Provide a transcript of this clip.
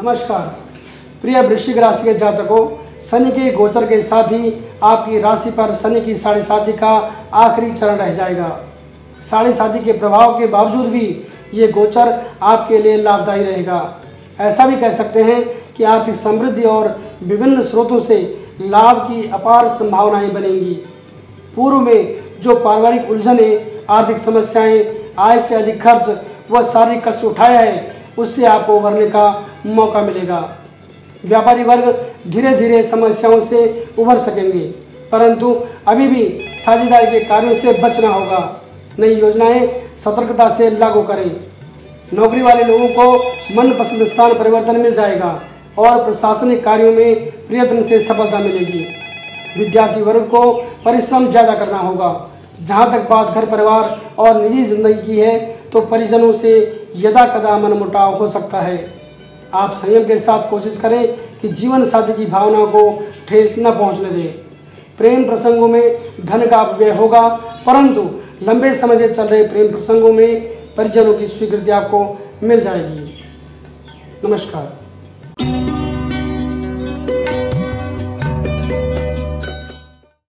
नमस्कार प्रिय वृश्चिक राशि के जातकों, शनि के गोचर के साथ ही आपकी राशि पर शनि की साढ़े साती का आखिरी चरण रह जाएगा। साढ़े साती के प्रभाव के बावजूद भी ये गोचर आपके लिए लाभदायी रहेगा। ऐसा भी कह सकते हैं कि आर्थिक समृद्धि और विभिन्न स्रोतों से लाभ की अपार संभावनाएं बनेंगी। पूर्व में जो पारिवारिक उलझने, आर्थिक समस्याएं, आय से अधिक खर्च व शारीरिक कष्ट उठाया है, उससे आपको उभरने का मौका मिलेगा। व्यापारी वर्ग धीरे धीरे समस्याओं से उभर सकेंगे, परंतु अभी भी साझेदारी के कार्यों से बचना होगा। नई योजनाएं सतर्कता से लागू करें। नौकरी वाले लोगों को मनपसंद स्थान परिवर्तन मिल जाएगा और प्रशासनिक कार्यों में प्रयत्न से सफलता मिलेगी। विद्यार्थी वर्ग को परिश्रम ज्यादा करना होगा। जहां तक बात घर परिवार और निजी जिंदगी की है, तो परिजनों से यदा कदा मनमुटाव हो सकता है। आप संयम के साथ कोशिश करें कि जीवन साथी की भावना को ठेस न पहुंचने दें। प्रेम प्रसंगों में धन का अपव्यय होगा, परंतु लंबे समय से चल रहे प्रेम प्रसंगों में परिजनों की स्वीकृति आपको मिल जाएगी। नमस्कार।